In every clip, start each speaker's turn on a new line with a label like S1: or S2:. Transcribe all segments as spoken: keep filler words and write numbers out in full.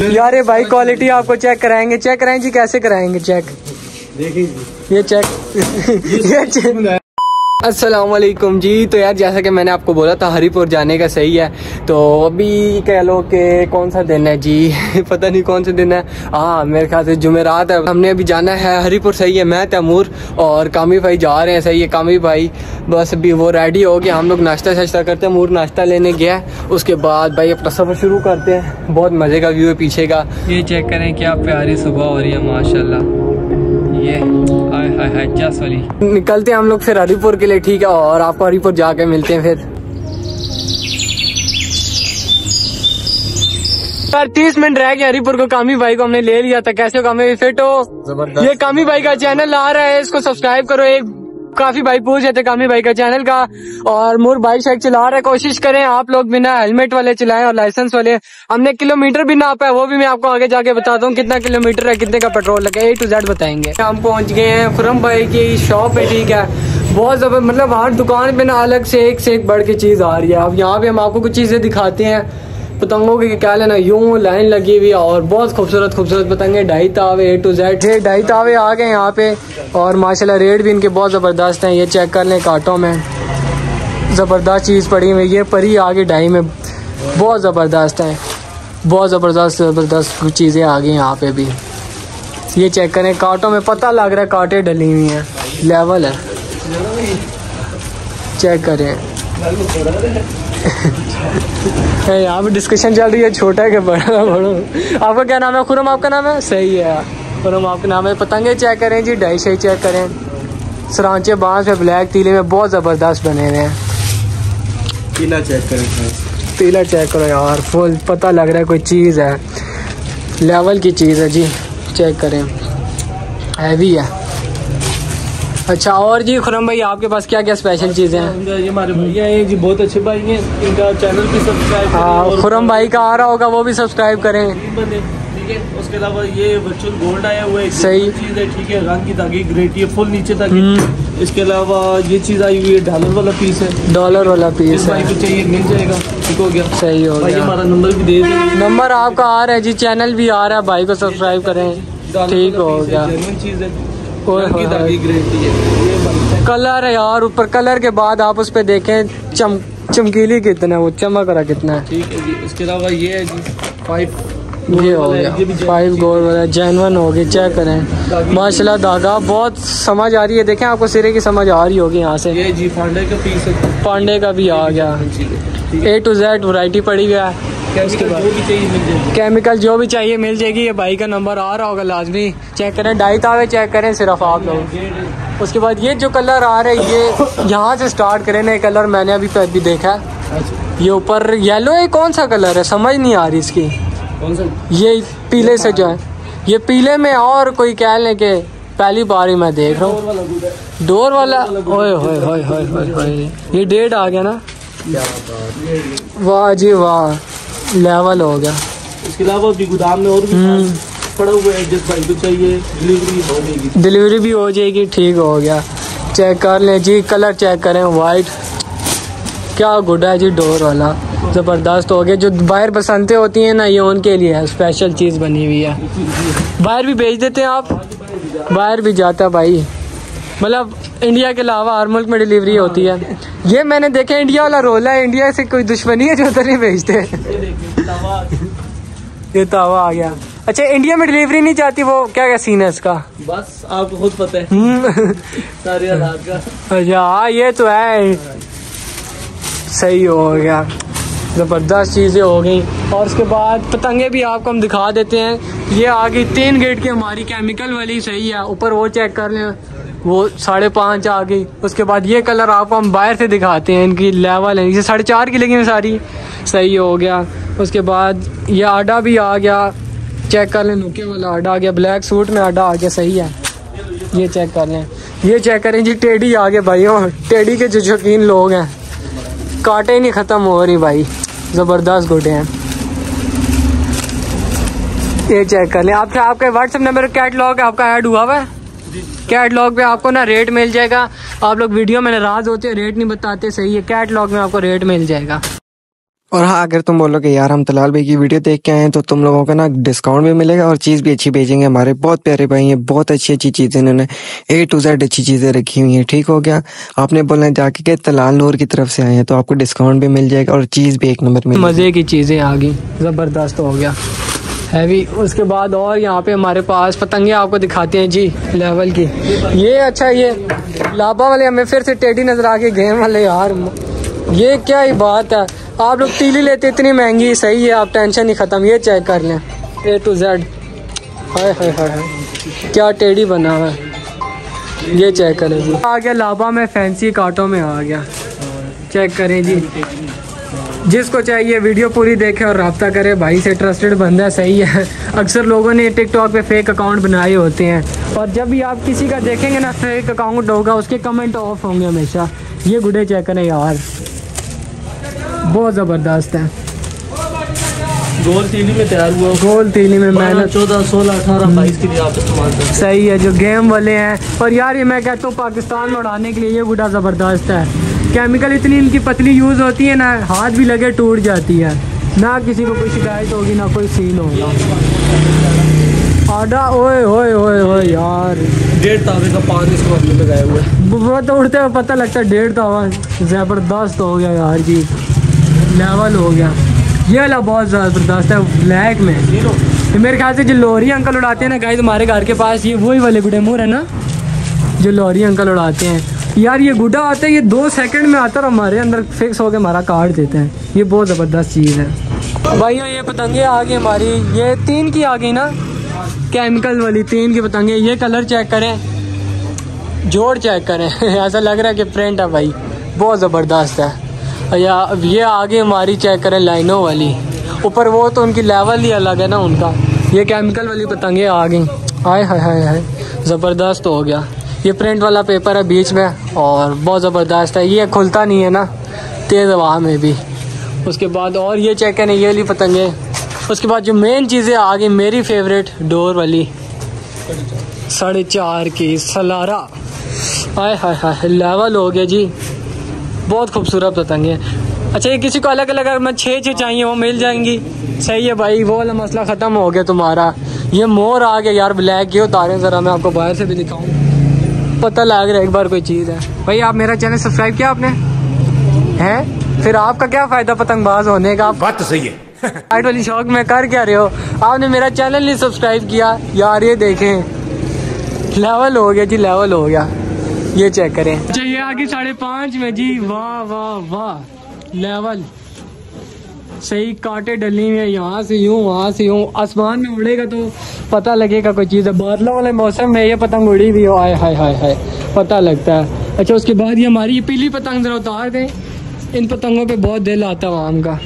S1: यार ये भाई क्वालिटी आपको चेक कराएंगे, चेक कराएंगे जी, कैसे कराएंगे चेक? देखिए ये चेक ये चेक। अस्सलाम वालेकुम जी। तो यार जैसा कि मैंने आपको बोला था हरीपुर जाने का सही है, तो अभी कह लो कि कौन सा दिन है जी पता नहीं कौन सा दिन है। हाँ मेरे ख्याल से जुमेरात है। हमने अभी जाना है हरीपुर, सही है। मैं तैमूर और कामी भाई जा रहे हैं, सही है। कामी भाई बस अभी वो रेडी हो गया, हम लोग नाश्ता शाश्ता करते हैं। मूर नाश्ता लेने गया है, उसके बाद भाई अपना सफ़र शुरू करते हैं। बहुत मज़े का व्यू है पीछे का, ये चेक करें क्या प्यारी सुबह हो रही है माशाल्लाह। ये हाय हाय हाय जस वाली। निकलते हैं हम लोग फिर हरीपुर के लिए, ठीक है। और आपको हरीपुर जाके मिलते हैं फिर। यार तीस मिनट रह गए हरीपुर को। कामी भाई को हमने ले लिया था। कैसे हो कामी भाई, फिट हो? ये कामी भाई का चैनल आ रहा है, इसको सब्सक्राइब करो। एक काफी भाई पूछ रहे थे कामी भाई का चैनल का। और मूर बाइक शाइक चला रहे, कोशिश करें आप लोग बिना हेलमेट वाले चलाएं और लाइसेंस वाले। हमने किलोमीटर भी नापा है, वो भी मैं आपको आगे जाके बताता हूँ कितना किलोमीटर है, कितने का पेट्रोल लगा, ए टू जेड बताएंगे। हम पहुंच गए हैं खुरम भाई की शॉप पे, ठीक है। बहुत जबरदस्त, मतलब हर दुकान पे ना अलग से एक से एक बढ़ के चीज आ रही है। अब यहाँ पे हम आपको कुछ चीजें दिखाते हैं। पतंगों की क्या लेना, यूं लाइन लगी हुई है और बहुत खूबसूरत खूबसूरत पतंगे, ढाई तावे ए टू जेड। ये ढाई तावे आ गए यहाँ पे और माशाल्लाह रेट भी इनके बहुत ज़बरदस्त हैं। ये चेक कर लें, कांटों में ज़बरदस्त चीज़ पड़ी हुई। ये परी आ गई ढाई में, बहुत ज़बरदस्त है, बहुत ज़बरदस्त ज़बरदस्त चीज़ें आ गई यहाँ पे भी। ये चेक करें, कांटों में पता लग रहा है कांटे डली हुई हैं, लेवल है। चेक करें यहाँ पे डिस्कशन चल रही है, छोटा है कि बड़ा बड़ा। आपका क्या नाम है? खुरम आपका नाम है, सही है खुरम आपका नाम है। पतंगे चेक करें जी, ढाई शही चेक करें। सरांचे बांस में ब्लैक तीले में बहुत ज़बरदस्त बने हुए हैं। तीला चेक करें, तीला चेक करो यार, फुल पता लग रहा है कोई चीज़ है, लेवल की चीज़ है जी। चेक करें, हैवी है। अच्छा और जी खुरम भाई आपके पास क्या क्या स्पेशल चीज़ें हैं?
S2: ये हमारे भैया हैं जी, बहुत अच्छे भाई हैं, इनका चैनल भी सब्सक्राइब करें।
S1: हाँ खुरम भाई का आ रहा होगा, वो भी सब्सक्राइब करें,
S2: ठीक है। उसके अलावा ये वर्चुअल गोल्ड आया हुआ है,
S1: सही
S2: चीज़ है, ठीक है। रंग की धागे ग्रेट, ये फुल नीचे तक। इसके अलावा ये चीज़ आई हुई है, डॉलर वाला पीस है,
S1: डॉलर वाला पीस है।
S2: भाई को चाहिए मिल जाएगा, ठीक हो गया,
S1: सही हो गया।
S2: हमारा नंबर भी दे दें,
S1: नंबर आपका आ रहा है जी, चैनल भी आ रहा है, भाई को सब्सक्राइब करें, ठीक हो गया।
S2: चीज़ है,
S1: कलर है यार, ऊपर कलर के बाद आप उस पर देखें चम चमकीली कितना है, वो चमक रहा कितना है,
S2: ठीक है जी। इसके अलावा ये है जी फाइव,
S1: ये हो गया फाइव गोल्ड वाला, जेनवन हो गया। चेक करें माशाल्लाह, धागा बहुत समझ आ रही है। देखें आपको सिरे की समझ आ रही होगी यहाँ से।
S2: ये जी पांडे का पीस है,
S1: पांडे का भी आ गया, ए टू जेड वैरायटी पड़ी गया है।
S2: उसके बाद जो भी चाहिए मिल जाएगी,
S1: केमिकल जो भी चाहिए मिल जाएगी। ये भाई का नंबर आ रहा होगा लाजमी, चेक करें। ढाई तावे चेक करें सिर्फ आप लोग। उसके बाद ये जो कलर आ रहा है, ये यहाँ से स्टार्ट करें ना। कलर मैंने अभी अभी देखा है, ये ऊपर येलो है, कौन सा कलर है समझ नहीं आ रही इसकी। कौन सा? ये पीले से जो है, ये पीले में और कोई कह लें कि पहली बार ही मैं देख रहा हूँ डोर वाला। ओए होए होए होए होए, ये डेढ़ आ गया ना, वाह जी वाह, लेवल हो गया।
S2: इसके अलावा भी गोदाम में और भी पड़ा हुआ है, जिस भाई को चाहिए डिलीवरी हो जाएगी,
S1: डिलीवरी भी हो जाएगी, ठीक हो गया। चेक कर लें जी, कलर चेक करें, वाइट क्या गुड है जी, डोर वाला ज़बरदस्त हो गया। जो बाहर बसंतें होती हैं ना, ये उनके लिए है, स्पेशल चीज़ बनी हुई है। बाहर भी भेज देते हैं आप? बाहर भी जाता है भाई, मतलब इंडिया के अलावा हर मुल्क में डिलीवरी होती है। ये मैंने देखा इंडिया वाला रोल है, इंडिया से कोई दुश्मनी है जो उधर नहीं भेजते। ये तावा आ गया। अच्छा इंडिया में डिलीवरी नहीं जाती, वो क्या क्या सीन है इसका?
S2: बस आपको खुद पता है सारे हालात का।
S1: अच्छा हाँ ये तो है, सही हो गया, ज़बरदस्त चीज़ें हो गई। और उसके बाद पतंगे भी आपको हम दिखा देते हैं। ये आ गई तीन गेट की हमारी केमिकल वाली, सही है। ऊपर वो चेक कर लें, वो साढ़े पाँच आ गई। उसके बाद ये कलर आपको हम बाहर से दिखाते हैं, इनकी लेवल है। ये साढ़े चार की लगी सारी, सही हो गया। उसके बाद ये आडा भी आ गया, चेक कर लें, नुके वाला आडा आ गया, ब्लैक सूट में आडा आ गया, सही है। ये चेक कर लें, ये चेक करें जी, टेडी आ गए भाइयों। टेडी के जो शौकीन लोग हैं, कांटे नहीं ख़त्म हो रही भाई, ज़बरदस्त गुड्डे हैं। ये चेक कर लें। आप आपका व्हाट्सएप नंबर कैटलॉग आपका ऐड हुआ हुआ है, कैटलॉग पे आपको ना रेट मिल जाएगा। आप लोग वीडियो में नाराज होते हैं, रेट नहीं बताते, सही है। कैटलॉग में आपको रेट मिल जाएगा।
S3: और हाँ, अगर तुम बोलो कि यार हम तलाल भाई की वीडियो देख के आए हैं तो तुम लोगों को ना डिस्काउंट भी मिलेगा और चीज़ भी अच्छी भेजेंगे। हमारे बहुत प्यारे भाई हैं, बहुत अच्छी अच्छी चीज़ें इन्होंने ए टू जेड अच्छी चीज़ें रखी हुई हैं। ठीक हो गया, आपने बोलना है जाके के तलाल नूर की तरफ से आए हैं तो आपको डिस्काउंट भी मिल जाएगा और चीज़ भी एक नंबर में।
S1: मज़े की चीज़ें आ गई, ज़बरदस्त हो गया हैवी। उसके बाद और यहाँ पे हमारे पास पतंगे आपको दिखाते हैं जी लेवल की। ये अच्छा, ये लाबा वाले हमें फिर से टेढ़ी नजर आ गए गेम वाले यार। ये क्या ही बात है, आप लोग तीली लेते इतनी महंगी, सही है आप टेंशन ही ख़त्म। ये चेक कर लें ए टू जेड, हाय हाय हाय क्या टेढ़ी बना हुआ है। ये चेक करें जी, आ गया लाबा में फैंसी कांटों में आ गया। चेक करें जी, जिसको चाहिए वीडियो पूरी देखे और रब्ता करे, भाई से ट्रस्टेड बंदा सही है। अक्सर लोगों ने टिकटॉक पे फेक अकाउंट बनाए होते हैं और जब भी आप किसी का देखेंगे ना फेक अकाउंट होगा, उसके कमेंट ऑफ होंगे हमेशा। ये गुडे चेक करें यार, बहुत ज़बरदस्त है।
S2: गोल तीली में तैयार हुआ,
S1: गोल तीली में मेहनत,
S2: चौदह सोलह अठारह बाईस के लिए आप इस्तेमाल करते हैं।
S1: सही है, जो गेम वाले हैं। और यार ये मैं कहता हूँ पाकिस्तान में उड़ाने के लिए ये गुडा ज़बरदस्त है। केमिकल इतनी इनकी पतली यूज़ होती है ना, हाथ भी लगे टूट जाती है, ना किसी को कोई शिकायत होगी ना कोई सीन होगा। आडा ओए ओए ओए ओए यार,
S2: डेढ़ तावे का पानी इसको अपने लगाए हुए,
S1: वो तो उड़ते हुए पता लगता है डेढ़ तावा। ज़बरदस्त हो गया यार जी, लेवल हो गया। ये वाला बहुत ज़बरदस्त है ब्लैक में। ये मेरे ख्याल से जो लोरी अंकल उड़ाते हैं ना गाइस हमारे घर के पास, ये वही वाले गुडे मोर है ना जो लोरी अंकल उड़ाते हैं। यार ये गुड्डा आता है, ये दो सेकंड में आता है और हमारे अंदर फिक्स होकर हमारा काट देते हैं। ये बहुत ज़बरदस्त चीज़ है भाइयों। ये पतंगे आ गई हमारी, ये तीन की आ गई ना, केमिकल वाली तीन की पतंगे। ये कलर चेक करें, जोड़ चेक करें ऐसा लग रहा है कि प्रिंट है भाई, बहुत ज़बरदस्त है। या ये आगे हमारी चेक करें लाइनों वाली, ऊपर वो तो उनकी लेवल ही अलग है ना उनका। ये केमिकल वाली पतंगे आ गई, हाय हाय हाय हाय ज़बरदस्त हो गया। ये प्रिंट वाला पेपर है बीच में और बहुत ज़बरदस्त है, ये खुलता नहीं है ना तेज़ हवा में भी। उसके बाद और ये चेक करें ये वाली पतंगे। उसके बाद जो मेन चीज़ें आ गई मेरी फेवरेट, डोर वाली साढ़े चार की सलारा, हाय हाय हाय लेवल हो गया जी, बहुत खूबसूरत पतंगे। अच्छा ये किसी को अलग अलग अगर मैं छः छः चाहिए वो मिल जाएंगी, सही है भाई, वो वाला मसला ख़त्म हो गया तुम्हारा। ये मोर आ गया यार ब्लैक, ये उतारें ज़रा, मैं आपको बाहर से भी दिखाऊँ, पता लग रहा है एक बार कोई चीज़ है। भाई आप मेरा चैनल सब्सक्राइब किया आपने हैं, फिर आपका क्या फ़ायदा पतंगबाज होने का।
S4: बात तो सही है
S1: हाइट वाली शौक में कर क्या रहे हो, आपने मेरा चैनल नहीं सब्सक्राइब किया यार। ये देखें लेवल हो गया जी, लेवल हो गया, ये चेक करें। अच्छा ये आगे साढ़े पाँच में जी, वाह वाह वाह लेवल सही, कांटे डली हुई है, यहाँ से यूँ वहाँ से यूँ, आसमान में उड़ेगा तो पता लगेगा कोई चीज़ है। बादलों वाले मौसम में ये पतंग उड़ी भी हो, आए हाय हाय हाय पता लगता है। अच्छा उसके बाद ये हमारी ये पीली पतंग जरा उतार दें, इन पतंगों पे बहुत दिल आता है आम का।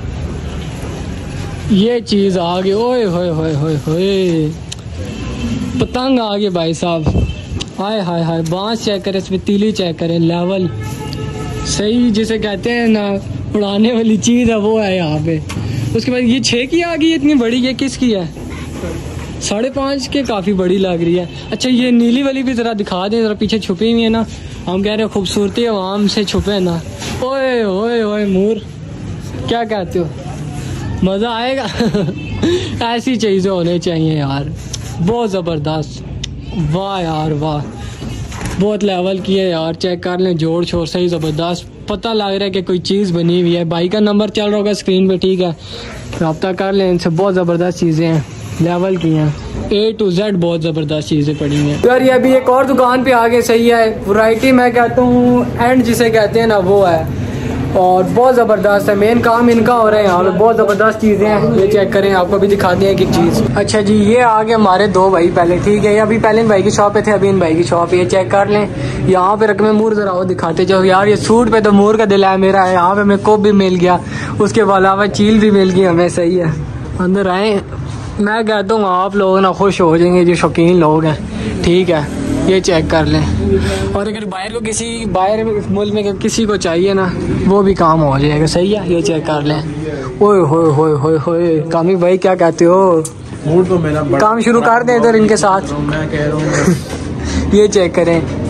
S1: ये चीज़ आ गई, ओए होए होए होए होए पतंग आ गई भाई साहब, हाय हाय हाय। बांस चेक करें, इसमें तीली चेक करें, लेवल सही जिसे कहते हैं ना उड़ाने वाली चीज़ है वो है यहाँ पे। उसके बाद ये छः की आ गई इतनी बड़ी, ये किसकी है, साढ़े पाँच के, काफ़ी बड़ी लग रही है। अच्छा ये नीली वाली भी ज़रा दिखा दें, ज़रा पीछे छुपी हुई है ना, हम कह रहे हैं खूबसूरती आवाम से छुपे ना। ओए ओए ओए मोर क्या कहते हो, मज़ा आएगा ऐसी चीज़ें होने चाहिए यार, बहुत ज़बरदस्त, वाह यार वाह, बहुत लेवल की है यार। चेक कर लें, जोड़ छोड़ सही ज़बरदस्त, पता लग रहा है कि कोई चीज़ बनी हुई है। भाई का नंबर चल रहा होगा स्क्रीन पे, ठीक है, रब्ता कर लें इनसे, बहुत ज़बरदस्त चीज़ें हैं, लेवल की हैं, ए टू जेड बहुत ज़बरदस्त चीज़ें पड़ी हैं। यार ये अभी एक और दुकान पे आगे सही है, वैरायटी मैं कहता हूँ एंड जिसे कहते हैं ना वो है, और बहुत ज़बरदस्त है। मेन काम इनका हो रहा है यहाँ पे, बहुत ज़बरदस्त चीज़ें हैं, ये चेक करें, आपको भी दिखाते हैं एक चीज़। अच्छा जी ये आ गए हमारे दो भाई पहले, ठीक है, अभी पहले इन भाई की शॉप पे थे, अभी इन भाई की शॉप, ये चेक कर लें। यहाँ पे रकमें मोर ज़रा वो दिखाते जाओ यार, ये सूट पे तो मोर का दिल है मेरा है, यहाँ पे हमें कोप भी मिल गया, उसके अलावा चील भी मिल गई हमें, सही है। अंदर आए, मैं कहता हूँ आप लोग ना खुश हो जाएंगे जो शौकीन लोग हैं, ठीक है, ये चेक कर लें। और अगर बाहर को किसी बाहर मुल्क में किसी को चाहिए ना वो भी काम हो जाएगा, सही है, ये चेक कर लें। ओए होए होए होए होए कामी भाई क्या कहते हो,
S2: मूड तो मेरा
S1: काम शुरू कर दें इधर इनके साथ,
S2: मैं कह रहा हूँ
S1: ये चेक करें,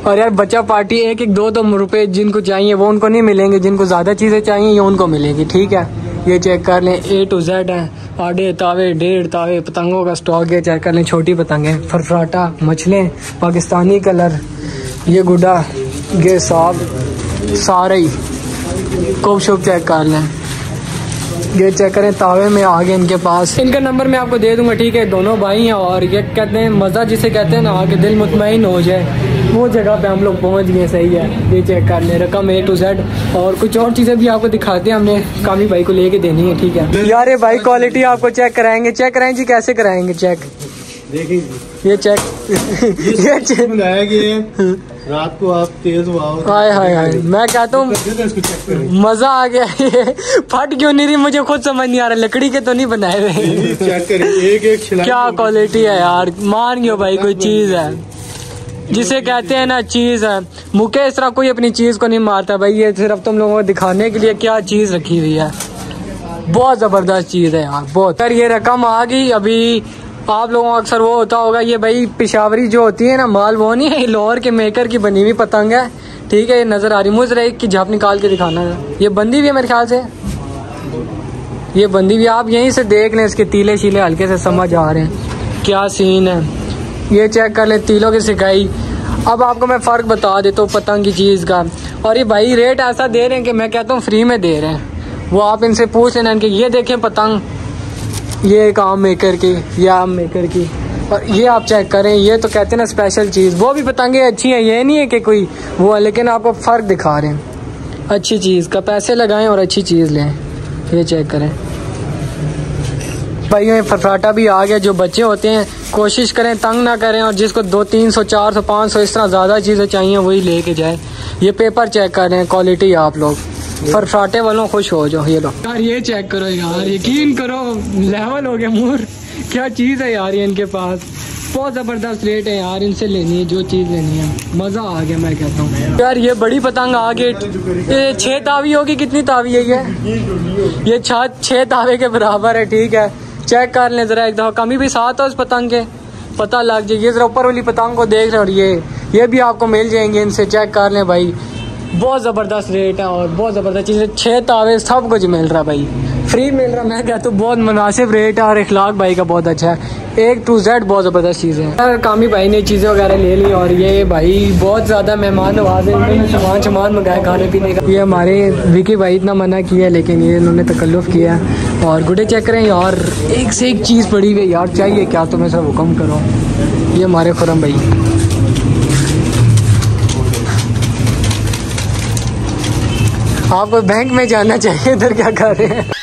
S1: और यार बच्चा पार्टी एक एक दो दो रुपए जिनको चाहिए वो उनको नहीं मिलेंगे, जिनको ज्यादा चीजें चाहिए ये उनको मिलेगी। ठीक है, ये चेक कर लें, ए टू जेड है, आधे तावे डेढ़ तावे पतंगों का स्टॉक है। चेक कर लें, छोटी पतंगे, फरफराटा, मछलें, पाकिस्तानी कलर, ये गुड्डा, ये साफ सारे ही कोप शोप चेक कर लें। ये चेक करें, तावे में आ गए इनके पास। इनका नंबर मैं आपको दे दूंगा। ठीक है, दोनों भाई हैं और ये कहते हैं मज़ा जिसे कहते हैं ना, आके दिल मुतमईन हो जाए, वो जगह पे हम लोग पहुंच गए। सही है, ये चेक कर ले, रकम ए टू जेड। और कुछ और चीज़ें भी आपको दिखाते हैं, हमने कामी भाई को लेके देनी है। ठीक है यार, ये भाई क्वालिटी आपको चेक कराएंगे। चेक कराएं जी, कैसे कराएंगे चेक? देखिए ये चेक ये चेक
S2: बनाया गया रात को आप तेज आओ।
S1: हाय हाय हाय, मैं कहता हूँ मजा आ गया। ये फट क्यों नहीं रही मुझे खुद समझ नहीं आ रहा, लकड़ी के तो नहीं बनाए हुए।
S2: चेक करें, एक एक
S1: क्या क्वालिटी है यार, मान गयो भाई, कोई चीज है जिसे कहते हैं ना चीज है। मुके इस तरह कोई अपनी चीज को नहीं मारता भाई, ये सिर्फ तुम लोगों को दिखाने के लिए क्या चीज रखी हुई है। बहुत जबरदस्त चीज है यार, बहुत। यार ये रकम आ गई। अभी आप लोगों को अक्सर वो होता होगा, ये भाई पिशावरी जो होती है ना माल, वो नहीं है, लाहौर के मेकर की बनी हुई पतंग है। ठीक है, ये नजर आ रही, मुझे एक की झाप निकाल के दिखाना है। ये बंदी भी है मेरे ख्याल से, ये बंदी भी, आप यहीं से देख लें, इसके तीले शीले हल्के से समझ आ रहे हैं क्या सीन है। ये चेक कर ले, तीलों की सिकाई। अब आपको मैं फ़र्क बता देता हूँ पतंग की चीज़ का। और ये भाई रेट ऐसा दे रहे हैं कि मैं कहता हूँ फ्री में दे रहे हैं। वो आप इनसे पूछ लेना कि ये देखें पतंग, ये एक आम मेकर की, ये आम मेकर की, और ये आप चेक करें, ये तो कहते हैं ना स्पेशल चीज़। वो भी पतंगे अच्छी हैं, ये नहीं है कि कोई वो है, लेकिन आपको फ़र्क दिखा रहे हैं अच्छी चीज़ का। पैसे लगाएं और अच्छी चीज़ लें। ये चेक करें भाई, फरफराटा भी आ गया। जो बच्चे होते हैं कोशिश करें तंग ना करें, और जिसको दो तीन सौ चार सौ पाँच सौ इस तरह ज़्यादा चीज़ें चाहिए वही लेके जाए। ये पेपर चेक कर रहे हैं, क्वालिटी आप लोग फरफराटे वालों खुश हो जाओ। ये लो यार, ये चेक करो यार, यकीन करो लेवल हो गया मूर, क्या चीज़ है यार ये इनके पास। बहुत ज़बरदस्त रेट है यार, इनसे लेनी है जो चीज़ लेनी है, मज़ा आ गया मैं कहता हूँ यार। ये बड़ी पतंग आ गई, ये छः तावी होगी, कितनी तावी है ये? ये छः छः तावे के बराबर है। ठीक है, चेक कर लें ज़रा एक दफ़ा, कमी भी साथ हो उस पतंग के, पता लग जाए। ये ज़रा ऊपर वाली पतंग को देख रहे, और ये ये भी आपको मिल जाएंगे इनसे। चेक कर लें भाई, बहुत ज़बरदस्त रेट है और बहुत ज़बरदस्त चीज़ है। छः तावे सब कुछ मिल रहा भाई, फ्री मिल रहा। मैं कहता हूँ बहुत मुनासिब रेट है, और इखलाक भाई का बहुत अच्छा है। एक टू जेड बहुत ज़बरदस्त चीज़ है यार। कामी भाई ने चीज़ें वगैरह ले ली, और ये भाई बहुत ज़्यादा मेहमान नवाज है, इन्होंने सामान सामान मंगाया खाने पीने का। ये हमारे विकी भाई इतना मना किया, लेकिन ये इन्होंने तकल्लुफ़ किया। और गुड्डे चेक करें यार, एक से एक चीज़ पड़ी हुई है यार, चाहिए क्या तुम्हें सब हुक्म करो। ये हमारे खुरम भाई, आपको बैंक में जाना चाहिए, इधर क्या कर रहे हैं?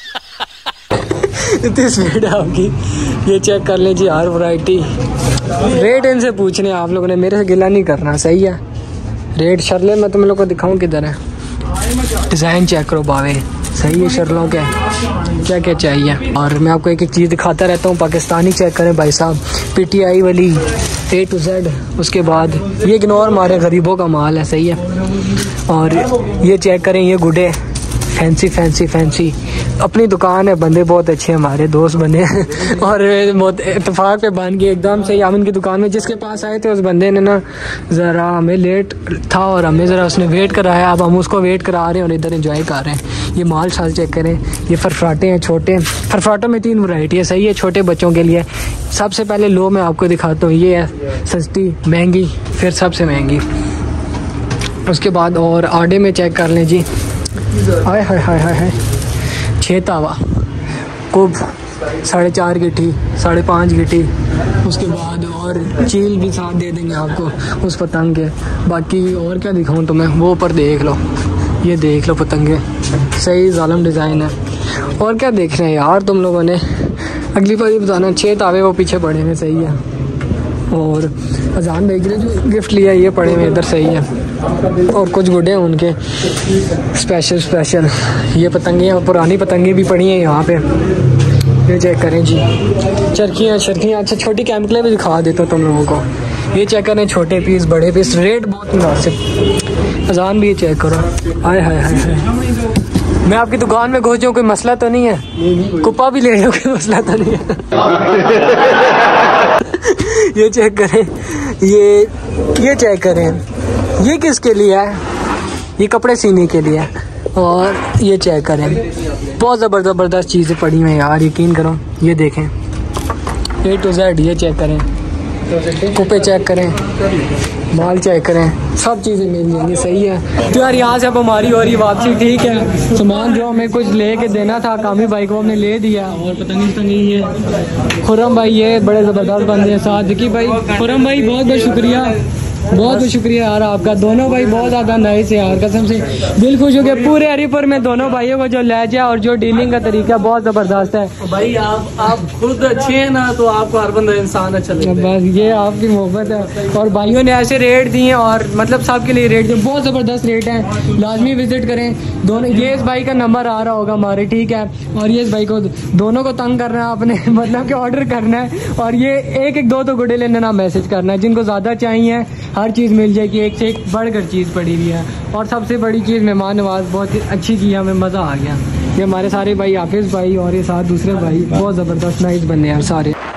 S1: इतनी स्पीड है आपकी। ये चेक कर लें जी, हर वैरायटी। रेट इनसे पूछने आप लोगों ने, मेरे से गिला नहीं करना। सही है, रेट शर्ले मैं तुम लोग को दिखाऊं किधर है। डिज़ाइन चेक करो बावे, सही है शर्लों के, क्या क्या चाहिए। और मैं आपको एक एक चीज़ दिखाता रहता हूँ। पाकिस्तानी चेक करें भाई साहब, पीटीआई वाली ए टू जेड। उसके बाद ये इग्नोर मारे, गरीबों का माल है। सही है। और ये चेक करें, ये गुड्डे फैंसी फैंसी फैंसी। अपनी दुकान है, बंदे बहुत अच्छे हमारे दोस्त बने और बहुत इत्तेफाक पे बन गए एकदम से। हम इनकी दुकान में जिसके पास आए थे, उस बंदे ने ना ज़रा हमें लेट था और हमें ज़रा उसने वेट कराया। अब हम उसको वेट करा रहे हैं और इधर एंजॉय कर रहे हैं। ये माल शाल चेक करें, ये फरफराटे हैं छोटे। फरफराटों में तीन वैरायटी है। सही है, छोटे बच्चों के लिए। सबसे पहले लो मैं आपको दिखाता हूँ, ये है सस्ती, महंगी, फिर सबसे महंगी। उसके बाद और आडे में चेक कर लें जी, हाय हाय हाय हाय हाय, छः तावा, कुब, साढ़े चार गिट्टी, साढ़े पाँच गिट्टी। उसके बाद और चील भी साथ दे देंगे आपको उस पतंग के। बाकी और क्या दिखाऊं तुम्हें, वो ऊपर देख लो, ये देख लो पतंगे, सही जालम डिज़ाइन है। और क्या देख रहे हैं यार तुम लोगों ने, अगली बार बताना। छः तावे वो पीछे पड़े हुए, सही है। और अजान भाई के लिए जो गिफ्ट लिया ये पड़े हुए इधर, सही है। और कुछ गुड्डे हैं उनके स्पेशल स्पेशल। ये पतंगे, पुरानी पतंगे भी पड़ी हैं यहाँ पे। ये चेक करें जी, चरखियाँ शर्खियाँ। अच्छा, छोटी केमिकलें भी दिखा देता हूँ तुम लोगों को। ये चेक करें, छोटे पीस, बड़े पीस, रेट बहुत मुनासिब। अजान भी ये चेक करो, हाय हाय हाय हाय। मैं आपकी दुकान में घुस जाऊँ, कोई मसला तो नहीं है? कुप्पा भी ले लो, कोई मसला तो नहीं है? ये चेक करें, ये ये चेक करें, ये किसके लिए है? ये कपड़े सीने के लिए है। और ये चेक करें, बहुत ज़बरदस्त ज़बरदस्त चीज़ें पड़ी हुई हैं यार, यकीन करो। ये देखें ए टू जेड, ये चेक करें, कुप्पे चेक करें, माल चेक करें, सब चीज़ें मिल जाएंगी। सही है तो यार, यहाँ से अब हमारी हो रही वापसी। ठीक है, सामान जो हमें कुछ ले के देना था कामी भाई को हमने ले दिया। और पता नहीं तो नहीं है खुरम भाई, ये बड़े ज़बरदस्त बंदे हैं। सादिकी भाई, खुरम भाई बहुत बहुत शुक्रिया, बहुत बहुत शुक्रिया यार आपका। दोनों भाई बहुत ज़्यादा नाइस है यार, कसम से दिल खुश हो गया। पूरे हरीपुर में दोनों भाइयों को जो लहजा और जो डीलिंग का तरीका बहुत ज़बरदस्त है।
S2: भाई आप आप खुद अच्छे हैं ना, तो आपको हर बंदा इंसान अच्छा लगता है।
S1: बस ये आपकी मोहब्बत है। और भाइयों ने ऐसे रेट दिए और मतलब सबके लिए रेट दिए, बहुत ज़बरदस्त रेट हैं, लाजमी विजिट करें। दोनों, ये इस भाई का नंबर आ रहा होगा हमारे, ठीक है। और ये इस भाई को, दोनों को तंग करना है आपने, मतलब कि ऑर्डर करना है। और ये एक एक दो दो गुडे लेने ना मैसेज करना है, जिनको ज़्यादा चाहिए हर चीज़ मिल जाएगी, एक से एक बढ़कर चीज़ पड़ी हुई है। और सबसे बड़ी चीज़ मेहमान नवाज, बहुत ही अच्छी चीज़, हमें मज़ा आ गया। ये हमारे सारे भाई, हाफिज़ भाई और ये साथ दूसरे भाई बहुत ज़बरदस्त नाइस बंदे हैं सारे।